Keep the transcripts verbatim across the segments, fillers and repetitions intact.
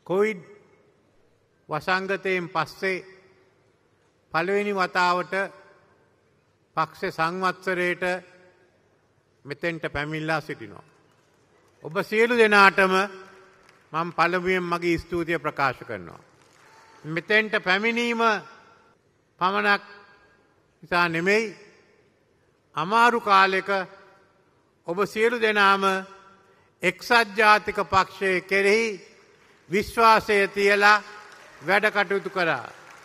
Covid වසංගතයෙන් පස්සේ පළවෙනි වතාවට පක්ෂ සංවත්සරයට මෙතෙන්ට පැමිණලා සිටිනවා. ඔබ සියලු දෙනාටම මම පළමුවෙන් මගේ ස්තුතිය ප්‍රකාශ කරනවා. මෙතෙන්ට පැමිණීම පමණක් නිසා නෙමෙයි, අමාරු කාලෙක ඔබ සියලු දෙනාම එක්සත් ජාතික පක්ෂයේ කෙරෙහි විශ්වාසය තියලා වැඩ කටයුතු කරා.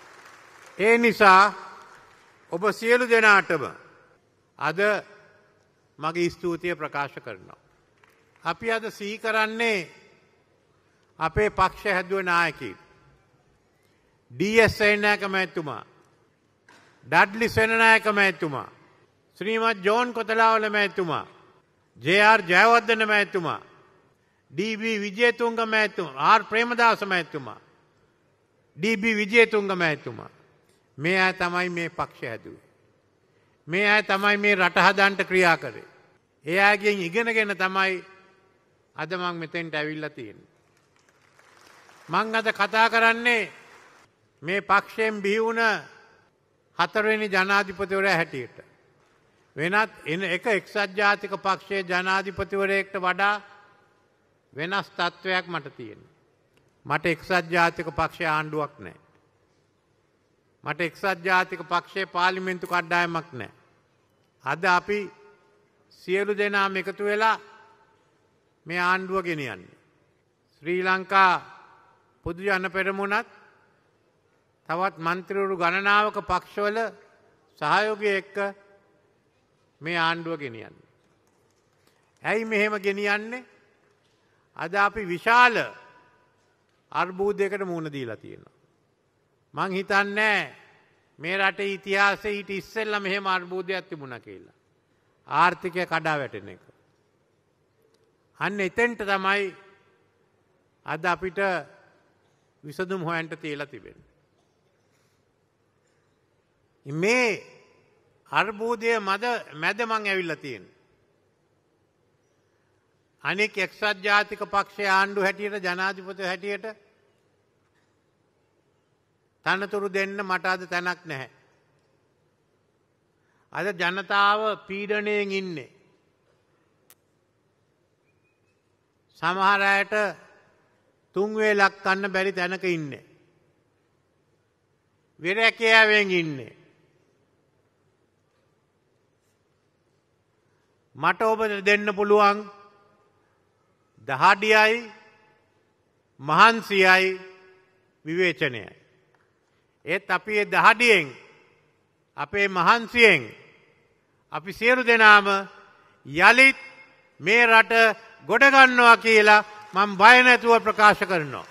ඒ නිසා ඔබ සියලු දෙනාටම අද මගේ ස්තුතිය ප්‍රකාශ කරනවා. අපි අද සිහි කරන්නේ අපේ පක්ෂ හැදුව නායකයින්. ඩී එස් සේනානායක මැතිතුමා, ඩඩ්ලි සේනානායක මැතිතුමා, ශ්‍රීමත් ජෝන් කොතලාවල මැතිතුමා, ජේ ආර් ජයවර්ධන මැතිතුමා, ඩී බී විජේතුංග මැතිතුමා, ආර් ප්‍රේමදාස මැතිතුමා, ඩී බී විජේතුංග මැතිතුමා. මේ අය තමයි මේ පක්ෂ හැදුවේ. මේ අය තමයි මේ රට හදන්න ක්‍රියා කරේ. ඒ අයගෙන් ඉගෙනගෙන තමයි අද මම මෙතෙන්ට ඇවිල්ලා තියෙන්නේ. මම අද කතා කරන්නේ මේ පක්ෂයෙන් බිහි වුණ හතරවෙනි ජනාධිපතිවරයා හැටියට. වෙනත් එන එක එක්සත් ජාතික පක්ෂයේ ජනාධිපතිවරයෙක්ට වඩා වෙනස් තත්වයක් මට තියෙනවා. මට එක්සත් ජාතික පක්ෂයේ ආණ්ඩුවක් නැහැ. මට එක්සත් ජාතික පක්ෂයේ පාර්ලිමේන්තු කණ්ඩායමක් නැහැ. අද අපි සියලු දෙනාම එකතු වෙලා මේ ආණ්ඩුව ගෙනියන්නේ. ශ්‍රී ලංකා පොදු ජන පෙරමුණත් තවත් මන්ත්‍රීවරු ගණනාවක පක්ෂවල සහයෝගය එක්ක මේ ආණ්ඩුව ගෙනියන්නේ. ඇයි මෙහෙම ගෙනියන්නේ? අද අපි විශාල අර්බුදයකට මුහුණ දීලා තියෙනවා. මං හිතන්නේ මේ රටේ ඉතිහාසයේ ඊට ඉස්සෙල්ලා මෙහෙම අර්බුදයක් තිබුණා කියලා. ආර්ථිකය කඩා වැටෙන එක. අන්න එතෙන්ට තමයි අද අපිට විසඳුම් හොයන්න තියලා තිබෙන්නේ. මේ අර්බුදය මැද මැද මං ඇවිල්ලා තියෙන්නේ. අනෙක් එක්සත් ජාතික පක්ෂයේ ආණ්ඩු හැටියට, ජනාධිපති හැටියට තනතුරු දෙන්න මට අද තැනක් නැහැ. අද ජනතාව පීඩණයෙන් ඉන්නේ. සමහර අයට තුන් වේලක් කන්න බැරි තැනක ඉන්නේ. විරැකියාවෙන් ඉන්නේ. මට ඔබට දෙන්න පුළුවන් දහඩියයි, මහන්සියයි, විවේචනයයි. ඒත් අපි ඒ දහඩියෙන්, අපේ මහන්සියෙන් අපි සියලු දෙනාම යලිත් මේ රට ගොඩ ගන්නවා කියලා මම බය නැතුව ප්‍රකාශ කරනවා.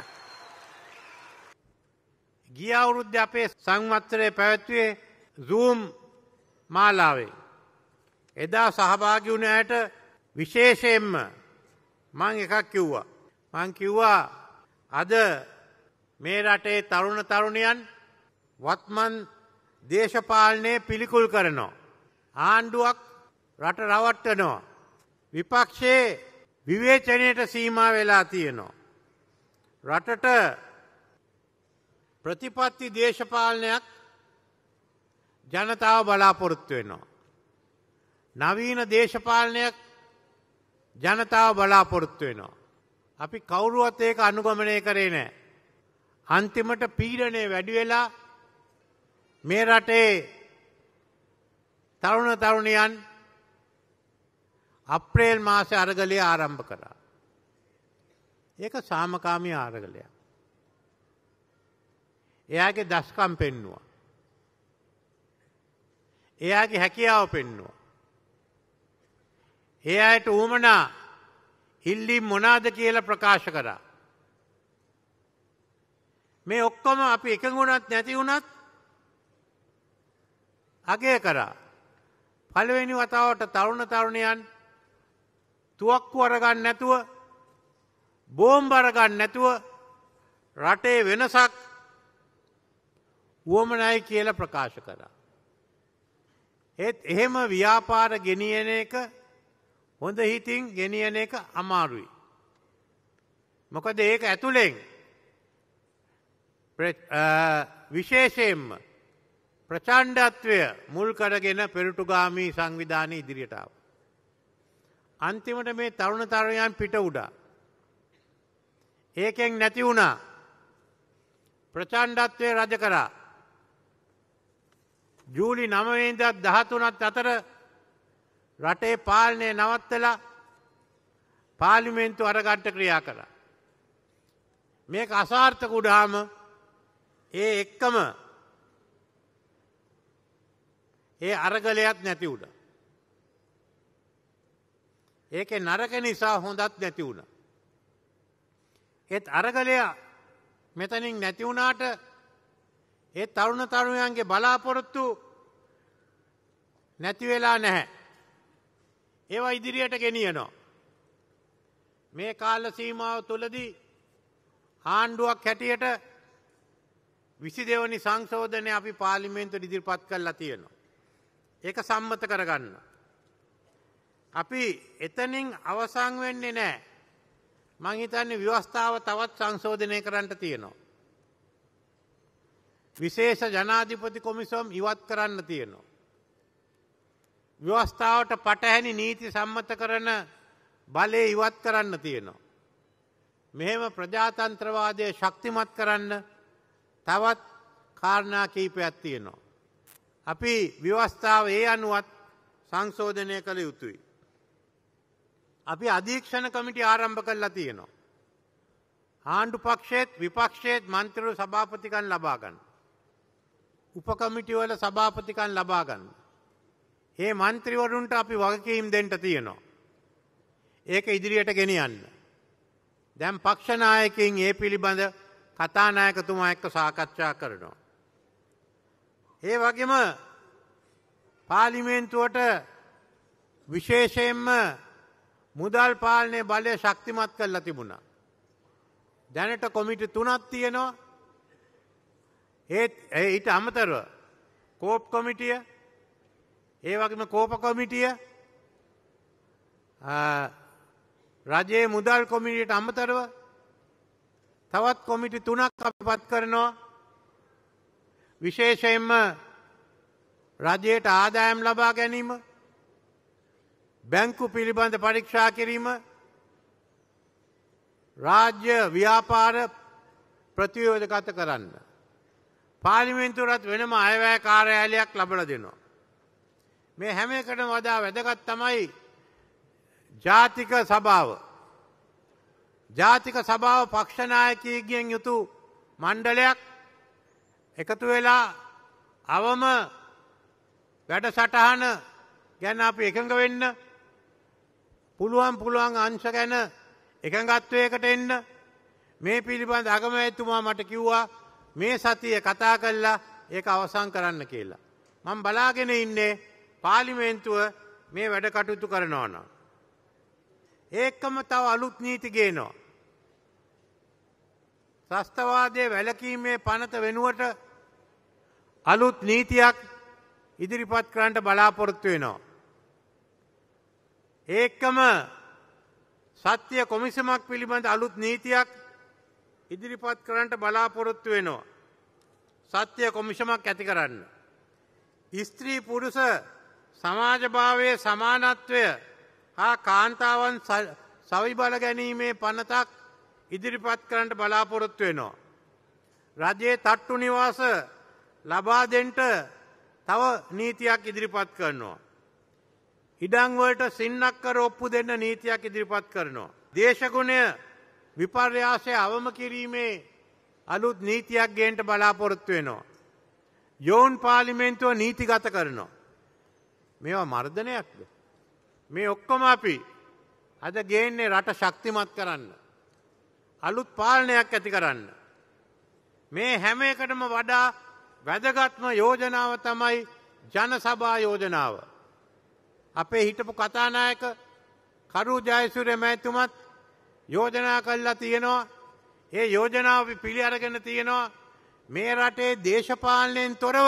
ගිය අවුරුද්දේ අපේ සංවත්සරය පැවැත්වුවේ Zoom මාලාවේ. එදා සහභාගී වුණ අයට විශේෂයෙන්ම මම එකක් කිව්වා. මම කිව්වා අද මේ රටේ තරුණ තරුණියන් වත්මන් දේශපාලනයේ පිළිකුල් කරනවා. ආණ්ඩුවක් රට රවට්ටනවා. විපක්ෂයේ විවේචනයට සීමා වෙලා තියෙනවා. රටට ප්‍රතිපත්ති දේශපාලනයක් ජනතාව බලාපොරොත්තු වෙනවා. නවීන දේශපාලනයක් ජනතාව බලාපොරොත්තු වෙනවා. අපි කවුරුවත් ඒක අනුගමනය කරේ නැහැ. අන්තිමට පීඩනය වැඩි වෙලා මේ රටේ තරුණ තරුණියන් අප්‍රේල් මාසේ අරගලය ආරම්භ කරා. ඒක සාමකාමී අරගලයක්. එයාගේ දස්කම් පෙන්නුවා. එයාගේ හැකියාව පෙන්නුවා. ඒ අයට උවමනා ඉල්ලීම් මොනවාද කියලා ප්‍රකාශ කරා. මේ ඔක්කොම අපි එකඟ වුණත් නැති වුණත් අගය කරා. පළවෙනි වතාවට තරුණ තරුණියන් තුවක්කු අරගන්න නැතුව, බෝම්බ අරගන්න නැතුව රටේ වෙනසක් වුවමනයි කියලා ප්‍රකාශ කරා. ඒත් එහෙම ව්‍යාපාර ගෙනියන එක, හොඳ හිතින් ගෙනියන එක අමාරුයි. මොකද ඒක ඇතුලෙන් විශේෂයෙන්ම ප්‍රචණ්ඩත්වය මුල් කරගෙන පෙරටුගාමී සංවිධානය ඉදිරියට ආවා. අන්තිමට මේ තරුණ තරුණයන් පිට උඩා. ඒකෙන් නැති වුණා. ප්‍රචණ්ඩත්වය රජ කරා. ජූලි නවය ඉඳන් දහතුනත් අතර රටේ පාලනය නවත්තලා පාර්ලිමේන්තුව අරගන්න ක්‍රියා කළා. මේක අසාර්ථක වුණාම ඒ එක්කම ඒ අරගලයක් නැති වුණා. ඒකේ නරක නිසා හොඳත් නැති වුණා. ඒත් අරගලය මෙතනින් නැති වුණාට ඒ තරුණ තරුණයන්ගේ බලාපොරොත්තු නැති වෙලා නැහැ. ඒවා ඉදිරියට ගෙනියනවා. මේ කාල සීමාව තුළදී ආණ්ඩුවක් හැටියට විසි දෙවනි සංශෝධනය අපි පාර්ලිමේන්තුවට ඉදිරිපත් කරලා තියෙනවා. ඒක සම්මත කරගන්න. අපි එතනින් අවසන් වෙන්නේ නැහැ. මං හිතන්නේ ව්‍යවස්ථාව තවත් සංශෝධනය කරන්න තියෙනවා. විශේෂ ජනාධිපති කොමිසම් ඉවත් කරන්න තියෙනවා. ව්‍යවස්ථාවට පටහැනි නීති සම්මත කරන බලය ඉවත් කරන්න තියෙනවා. මෙහෙම ප්‍රජාතන්ත්‍රවාදය ශක්තිමත් කරන්න තවත් කාරණා කීපයක් තියෙනවා. අපි ව්‍යවස්ථාව ඒ අනුවත් සංශෝධනය කළ යුතුයි. අපි අධීක්ෂණ කමිටි ආරම්භ කරලා තියෙනවා. ආණ්ඩු පක්ෂයේත් විපක්ෂයේත් මන්ත්‍රීවරු සභාපතිකම් ලබා ගන්න. උපකමිටි වල සභාපතිකම් ලබා ගන්න. මේ මන්ත්‍රීවරුන්ට අපි වගකීම් දෙන්න තියෙනවා. ඒක ඉදිරියට ගෙනියන්න. දැන් පක්ෂ නායකයින් ඒ පිළිබඳ කතානායකතුමා එක්ක සාකච්ඡා කරනවා. ඒ වගේම පාර්ලිමේන්තුවට විශේෂයෙන්ම මුදල් පාලනයේ බලය ශක්තිමත් කරලා තිබුණා. දැනට කොමිටි තුනක් තියෙනවා. ඒත් ඊට අමතරව කෝප් කොමිටිය, ඒ වගේම කෝප කොමිටිය, රජයේ මුදල් කොමිටියට අමතරව තවත් කොමිටි තුනක් අපි පත් කරනවා. විශේෂයෙන්ම රජයට ආදායම් ලබා ගැනීම, බැංකු පිළිබඳ පරීක්ෂා කිරීම, රාජ්‍ය ව්‍යාපාර ප්‍රතිවේධගත කරන්න. පාර්ලිමේන්තුවට වෙනම අයවැය කාර්යාලයක් ලබා දෙනවා. මේ හැම එකටම වඩා වැදගත් තමයි ජාතික සභාව. ජාතික සභාව පක්ෂ නායකයින්ගෙන් යුතු මණ්ඩලයක් එකතු වෙලා අවම වැඩසටහන ගැන අපි එකඟ වෙන්න, පුළුවන් පුළුවන් අංශ ගැන එකඟත්වයකට එන්න. මේ පිළිබඳ අගමැතිතුමා මට කිව්වා මේ සතිය කතා කරලා ඒක අවසන් කරන්න කියලා. මම බලාගෙන ඉන්නේ පාර්ලිමේන්තුව මේ වැඩ කටයුතු කරනවා නම්. ඒකම තව අලුත් නීති ගේනවා. ත්‍රස්තවාදයේ වැළකීමේ පනත වෙනුවට අලුත් නීතියක් ඉදිරිපත් කරන්නට බලාපොරොත්තු වෙනවා. ඒකම සත්‍ය කොමිසමක් පිළිබඳ අලුත් නීතියක් ඉදිරිපත් කරන්නට බලාපොරොත්තු වෙනවා. සත්‍ය කොමිසමක් ඇති කරන්න. ස්ත්‍රී පුරුෂ සමාජභාවයේ සමානත්වය හා කාන්තාවන් සවිබල ගැනීමේ පනතක් ඉදිරිපත් කරන්නට බලාපොරොත්තු වෙනවා. රජයේ තට්ටු නිවාස ලබා දෙන්න තව නීතියක් ඉදිරිපත් කරනවා. ඉඩම් වලට සින්නක්කර ඔප්පු දෙන්න නීතියක් ඉදිරිපත් කරනවා. දේශගුණය විපර්යාසය අවම කිරීමේ අලුත් නීතියක් ගේන්න බලාපොරොත්තු වෙනවා. යෝන් පාර්ලිමේන්තුව නීතිගත කරනවා. මේවා මර්ධනයක්ද? මේ ඔක්කොම අපි අද ගේන්නේ රට ශක්තිමත් කරන්න, අලුත් පාලනයක් ඇති කරන්න. මේ හැම එකටම වඩා වැදගත්ම යෝජනාව තමයි ජනසභා යෝජනාව. අපේ හිටපු කතානායක කරු ජයසූරිය මැතිතුමත් යෝජනා කළා තියෙනවා. ඒ යෝජනාව අපි පිළි අරගෙන තියෙනවා. මේ රටේ දේශපාලනයෙන් තොරව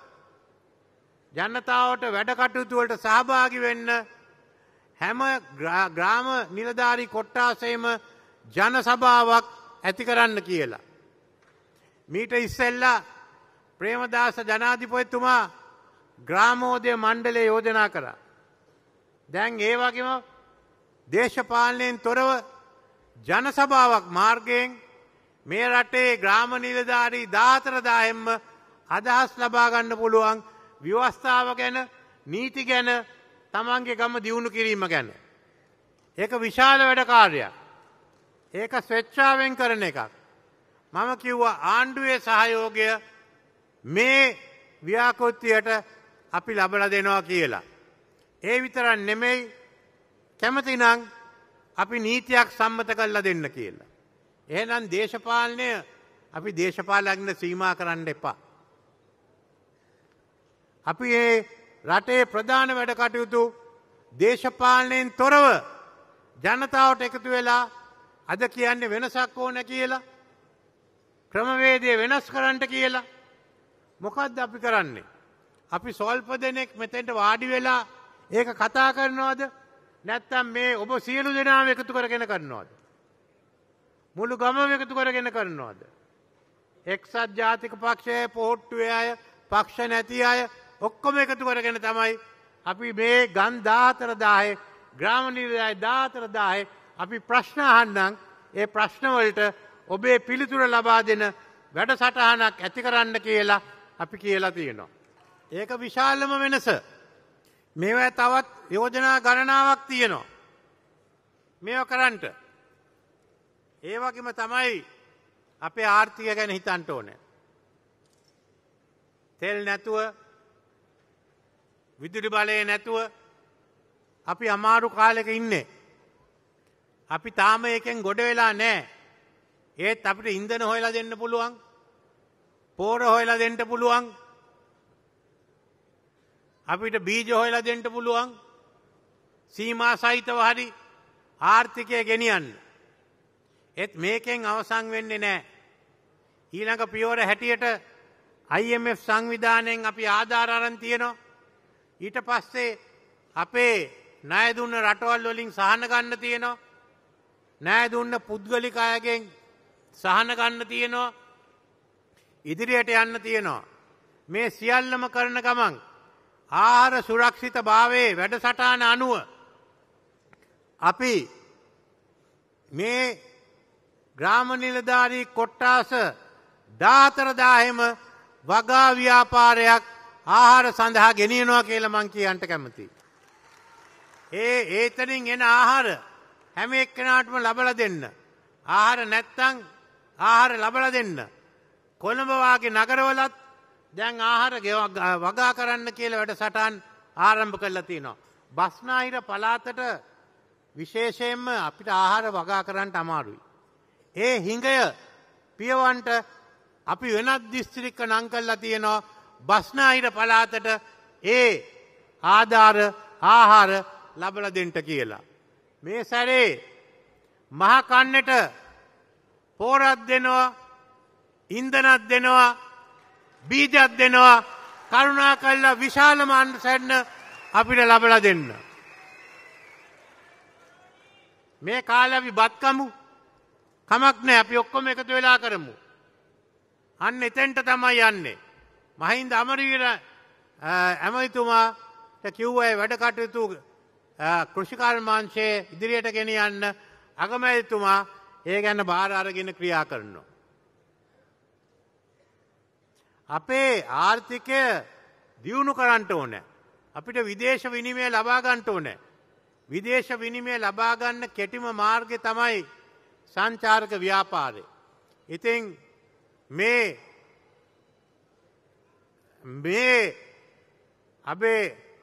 ජනතාවට වැඩ කටයුතු වලට සහභාගී වෙන්න හැම ග්‍රාම නිලධාරී කොට්ටාසෙම ජනසභාවක් ඇති කරන්න කියලා. මීට ඉස්සෙල්ලා ප්‍රේමදාස ජනාධිපතිතුමා ග්‍රාමෝදය මණ්ඩලය යෝජනා කරා. දැන් ඒ වගේම දේශපාලනයෙන් තොරව ජනසභාවක් මාර්ගයෙන් මේ රටේ ග්‍රාම නිලධාරී දාහතර දාහෙන්ම අදහස් ලබා ගන්න පුළුවන් ව්‍යවස්ථාව ගැන, නීති ගැන, තමන්ගේ ගම දියුණු කිරීම ගැන. ඒක විශාල වැඩ කාර්යයක්. ඒක ස්වේච්ඡාවෙන් කරන එකක්. මම කිව්වා ආණ්ඩුවේ සහයෝගය මේ ව්‍යාකෘතියට අපි ලබලා දෙනවා කියලා. ඒ විතරක් නෙමෙයි, කැමතිනම් අපි නීතියක් සම්මත කරලා දෙන්න කියලා. එහෙනම් දේශපාලනය අපි දේශපාලනයට සීමා කරන්න එපා. අපි මේ රටේ ප්‍රධාන වැඩ කටයුතු දේශපාලනයෙන් තොරව ජනතාවට එකතු වෙලා අද කියන්නේ වෙනසක් ඕන කියලා, ක්‍රමවේදය වෙනස් කරන්න කියලා. මොකද්ද අපි කරන්නේ? අපි සල්ප දෙනෙක් මෙතෙන්ට වාඩි වෙලා ඒක කතා කරනවද? නැත්තම් මේ ඔබ සියලු දෙනාම එකතු කරගෙන කරනවද? මුළු ගමම එකතු කරගෙන කරනවද? එක්සත් ජාතික පක්ෂයේ පොහොට්ටුවේ අය, පක්ෂ නැති අය ඔක්කොම එකතු කරගෙන තමයි අපි මේ ගම් දාහතර දාහේ ග්‍රාම නිලධාරී දාහතර දාහේ අපි ප්‍රශ්න අහන්නම්. ඒ ප්‍රශ්න වලට ඔබේ පිළිතුර ලබා දෙන වැඩසටහනක් ඇති කරන්න කියලා අපි කියලා තියෙනවා. ඒක විශාලම වෙනස. මේවා තවත් යෝජනා ගණනාවක් තියෙනවා මේවා කරන්නට. ඒ වගේම තමයි අපේ ආර්ථිකය ගැන හිතන්න ඕනේ. තෙල් නැතුව, විදුලි බලය නැතුව අපි අමාරු කාලෙක ඉන්නේ. අපි තාම එකෙන් ගොඩ වෙලා නැහැ. ඒත් අපිට ඉන්ධන හොයලා දෙන්න පුළුවන්, පෝර හොයලා දෙන්න පුළුවන්, අපිට බීජ හොයලා දෙන්න පුළුවන්, සීමා සහිතව හරි ආර්ථිකය ගෙනියන්න. ඒත් මේකෙන් අවසන් වෙන්නේ නැහැ. ඊළඟ පියවර හැටියට I M F සංවිධානයෙන් අපි ආධාර අරන් තියෙනවා. ඊට පස්සේ අපේ ණය දුන්න රටවල් වලින් සහන ගන්න තියෙනවා. ණය දුන්න පුද්ගලික අයගෙන් සහන ගන්න තියෙනවා. ඉදිරියට යන්න තියෙනවා. මේ සියල්ලම කරන ගමන් ආහාර සුරක්ෂිත භාවයේ වැඩසටහන අනුව අපි මේ ග්‍රාම නිලධාරී කොට්ටාස දාහතර දාහෙම වගා ව්‍යාපාරයක් ආහාර සඳහා ගෙනියනවා කියලා මං කියන්න කැමතියි. ඒ ඒතනින් එන ආහාර හැම එක්කෙනාටම ලබලා දෙන්න. ආහාර නැත්තම් ආහාර ලබලා දෙන්න. කොළඹ වාගේ නගරවලත් දැන් ආහාර වගා කරන්න කියලා වැඩසටහන් ආරම්භ කරලා තියෙනවා. බස්නාහිර පළාතට විශේෂයෙන්ම අපිට ආහාර වගා කරන්න අමාරුයි. ඒ හිඟය පියවන්ට අපි වෙනත් දිස්ත්‍රික්ක නම් කරලා තියෙනවා. බස්නාහිර පළාතට ඒ ආධාර ආහාර ලබලා දෙන්න කියලා. මේ සැරේ මහ කන්නට පෝරක් දෙනවා, ඉන්ධනක් දෙනවා, බීජක් දෙනවා. කරුණා කරලා විශාල මාන්සන්න අපිට ලබලා දෙන්න. මේ කාලේ අපි බත් කමු. කමක් නැහැ, අපි ඔක්කොම එකතු වෙලා කරමු. අන්න එතෙන්ට තමයි යන්නේ. මහින්ද අමරවීර ඇමතිතුමාට කිව්වා වැඩ කටයුතු කෘෂිකර්මාංශයේ ඉදිරියට ගෙනියන්න. අගමැතිතුමා ඒ ගැන බාර අරගෙන ක්‍රියා කරනවා. අපේ ආර්ථිකය දියුණු කරන්න ඕනේ. අපිට විදේශ විනිමය ලබා ගන්න ඕනේ. විදේශ විනිමය ලබා ගන්න කෙටිම මාර්ගය තමයි සංචාරක ව්‍යාපාරය. ඉතින් මේ මේ අපේ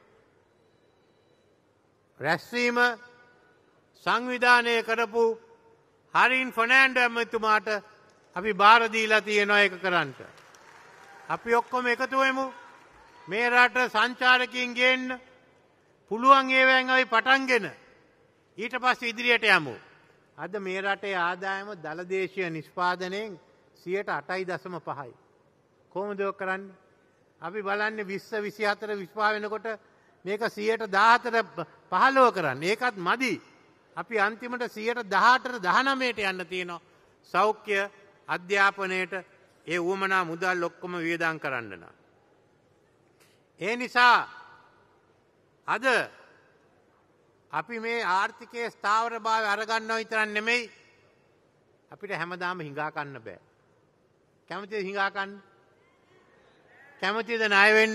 රැස්වීම සංවිධානය කරපු හරින් ෆර්නෑන්ඩෝ ඇමතිතුමාට අපි බාර දීලා තියෙනවා ඒක කරන්න. අපි ඔක්කොම එකතු වෙමු. මේ රට සංචාරකයන් ගේන්න පුළුවන් ඒවායින් අපි පටන්ගෙන ඊට පස්සේ ඉදිරියට යමු. අද මේ රටේ ආදායම දලදේශීය නිෂ්පාදනයෙන් සියයට අටයි දශම පහයි. කොහොමද ඒක කරන්නේ? අපි බලන්නේ විස්ස විසිහතර විසිපහ වෙනකොට මේක සියයට දාහතර පහළොව කරන්නේ. ඒකත් මදි. අපි අන්තිමට සියයට දහඅට දහනවයට යන්න තියෙනවා. සෞඛ්‍ය අධ්‍යාපනයට ඒ උවමනා මුදල් ඔක්කොම වියදම් කරන්න නම්. ඒ නිසා අද අපි මේ ආර්ථිකයේ ස්ථාවරභාවය අරගන්නව විතරක් නෙමෙයි අපිට හැමදාම හිඟා කන්න බෑ. කැමතිද හිඟා කන්න? කැමතිද ණය වෙන්න?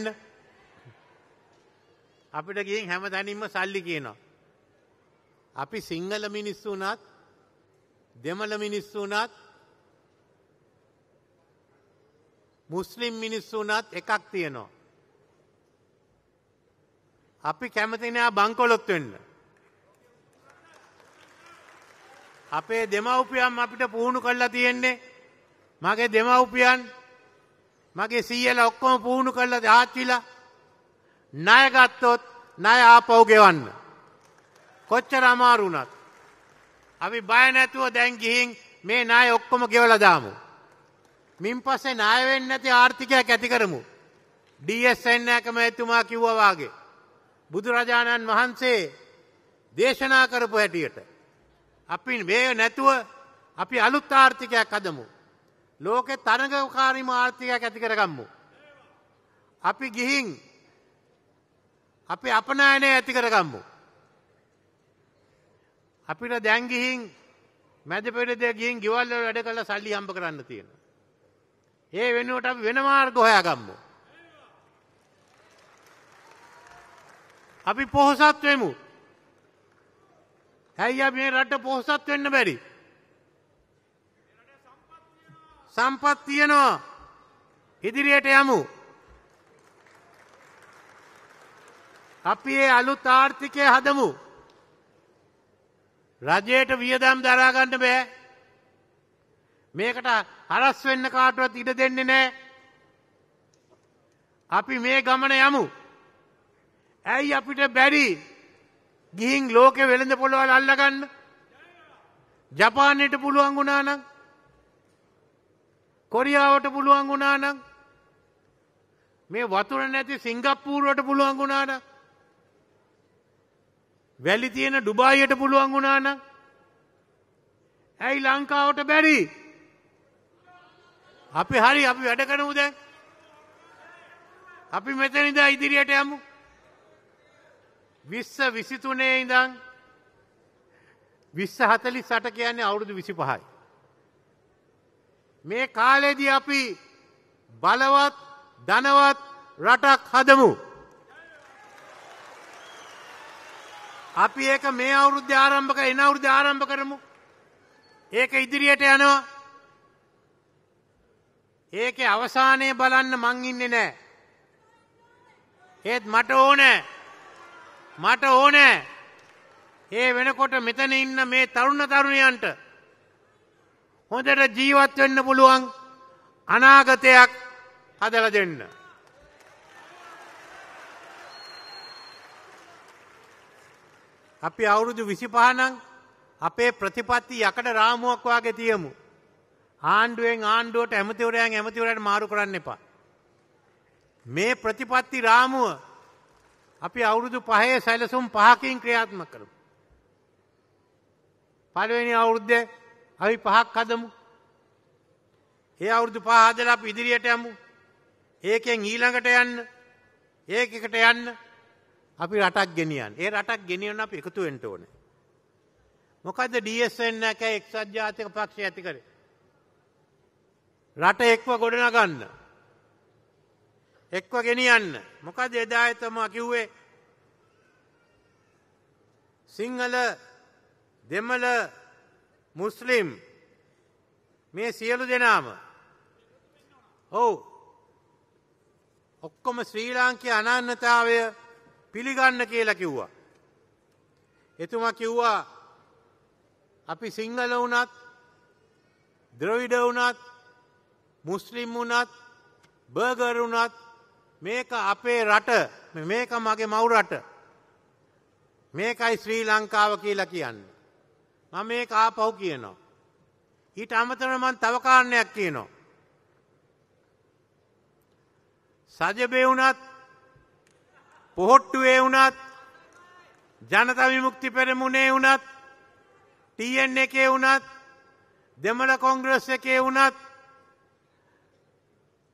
අපිට ගිහින් හැමතැනින්ම සල්ලි කියනවා. අපි සිංහල මිනිස්සු උනත් දෙමළ මිනිස්සු උනත් මුස්ලිම් මිනිස්සු උනත් එකක් තියෙනවා. අපි කැමති නෑ බංකොලොත් වෙන්න. අපේ දෙමව්පියන් අපිට පුහුණු කරලා තියෙන්නේ මගේ දෙමව්පියන් මගේ සීයලා ඔක්කොම පුහුණු කරලා ආච්චිලා ණය ගත්තොත් ණය ආපහු ගෙවන්න. කොච්චර අමාරු වුණත් අපි බය නැතුව දැන් ගිහින් මේ ණය ඔක්කොම ගෙවලා දාමු. මින් පස්සේ ණය වෙන්නේ නැති ආර්ථිකයක් ඇති කරමු. ඩී එස් එන් ඇකමැතිතුමා කිව්වා වාගේ බුදුරජාණන් වහන්සේ දේශනා කරපු හැටියට අපි මේ නැතුව අපි අලුත් ආර්ථිකයක් හදමු. ලෝකේ තරඟකාරීම ආර්ථිකයක් ඇති කරගමු. අපි ගිහින් අපි අපනයනය ඇති කරගමු. අපිට දැන් ගිහින් මැද පෙරදේ ගිහින් ගෙවල් වල වැඩ කරලා සල්ලි හම්බ කරන්න තියෙනවා. ඒ වෙනුවට අපි වෙන මාර්ග හොයාගමු. අපි පොහොසත් වෙමු. ඇයි අපි මේ රට පොහොසත් වෙන්න බැරි? සම්පත් තියෙනවා. ඉදිරියට යමු. අපි මේ අලුත් ආර්ථිකය හදමු. රජයට වියදම් දරා ගන්න බෑ. මේකට හරස් වෙන්න කාටවත් ඉඩ දෙන්නේ නැහැ. අපි මේ ගමන යමු. ඇයි අපිට බැරි ගිහින් ලෝකෙ වෙළඳ පොළවල් අල්ලගන්න? ජපානයට පුළුවන් වුණා නම්, කොරියාවට පුළුවන් වුණා නම්, මේ වතුර නැති සිංගප්පූරුවට පුළුවන් වුණා නම්, වැලි තියෙන ඩුබායියට පුළුවන් වුණා නම් ඇයි ලංකාවට බැරි? අපි හරි අපි වැඩ කරමු දැන්. අපි මෙතන ඉඳලා ඉදිරියට යමු. විස්ස විසිතුනේ ඉඳන් විස්ස හතලිස් අට කියන්නේ අවුරුදු විසිපහයි. මේ කාලේදී අපි බලවත් ධනවත් රටක් හදමු. අපි ඒක මේ අවුරුද්දේ ආරම්භ කර එන අවුරුද්දේ ආරම්භ කරමු. ඒක ඉදිරියට යනවා. ඒකේ අවසානයේ බලන්න මං ඉන්නේ නැහැ. ඒත් මට ඕනේ මට ඕනේ ඒ වෙනකොට මෙතන ඉන්න මේ තරුණ තරුණියන්ට හොඳට ජීවත් වෙන්න පුළුවන් අනාගතයක් හදලා දෙන්න. අපි අවුරුදු විසිපහ නම් අපේ ප්‍රතිපත්ති යකඩ රාමුවක් වාගේ තියමු. ආණ්ඩුවෙන් ආණ්ඩුවට ඇමතිවරයන් ඇමතිවරයට මාරු කරන්න එපා. මේ ප්‍රතිපත්ති රාමුව අපි අවුරුදු පහේ සැලසුම් පහකින් ක්‍රියාත්මක කරමු. පළවෙනි අවුරුද්දේ අපි පහක් හදමු. ඒ අවුරුදු පහ හදලා අපි ඉදිරියට යමු. ඒකෙන් ඊළඟට යන්න ඒකකට යන්න අපි රටක් ගෙනියන්න. ඒ රටක් ගෙනියන්න අපි එකතු වෙන්න ඕනේ. මොකද්ද ඩී එස් එන් එක එක්සත් ජාතික පක්ෂය ඇති කරේ? රට එක්ව ගොඩනගන්න. එක්ව ගෙනියන්න. මොකද එදා එතුමා කිව්වේ සිංහල දෙමළ මුස්ලිම් මේ සියලු දෙනාම ඔව් ඔක්කොම ශ්‍රී ලාංකික අනන්‍යතාවය පිළිගන්න කියලා කිව්වා. එතුමා කිව්වා අපි සිංහල වුණත් ද්‍රවිඩ වුණත් මුස්ලිම් වුණත් බර්ගර් වුණත් මේක අපේ රට, මේක මගේ මව් රට, මේකයි ශ්‍රී ලංකාව කියලා කියන්නේ. මම මේක ආපහු කියනවා. ඊට අමතරව මම තව කාරණයක් කියනවා. සජබේ වුණත් පොහොට්ටුවේ වුණත් ජනතා විමුක්ති පෙරමුණේ වුණත් ටී එන් එකේ වුණත් දෙමළ කොංග්‍රස් එකේ වුණත්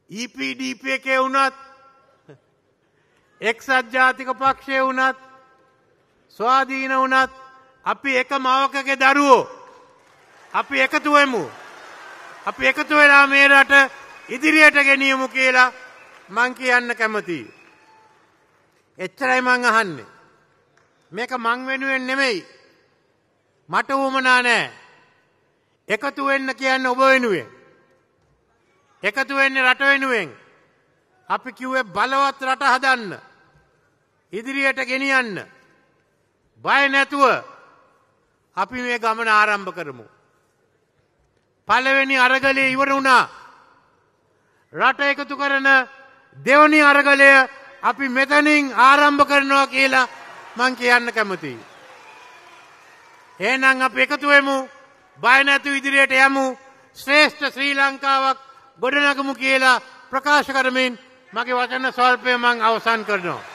ඊ පී ඩී පී එකේ වුණත් එක්සත් ජාතික පක්ෂය වුණත් ස්වාධීන වුණත් අපි එක මවකගේ දරුවෝ. අපි එකතු වෙමු. අපි එකතු වෙලා මේ රට ඉදිරියට ගෙනියමු කියලා මං කියන්න කැමතියි. එච්චරයි මං අහන්නේ. මේක මං වෙනුවෙන් නෙමෙයි. මට උවමනා නැහැ. එකතු වෙන්න කියන්නේ ඔබ වෙනුවෙන්. එකතු වෙන්නේ රට වෙනුවෙන්. අපි කිව්වේ බලවත් රට හදන්න. ඉදිරියට ගෙනියන්න. බය නැතුව අපි මේ ගමන ආරම්භ කරමු. පළවෙනි අරගලය ඉවර වුණා. රට එකතු කරන දෙවනි අරගලය අපි මෙතනින් ආරම්භ කරනවා කියලා මං කියන්න කැමතියි. එහෙනම් අපි එකතු වෙමු. බය නැතුව ඉදිරියට යමු. ශ්‍රේෂ්ඨ ශ්‍රී ලංකාවක් ගොඩනගමු කියලා ප්‍රකාශ කරමින් මගේ වචන ස්වල්පය මං අවසන් කරනවා.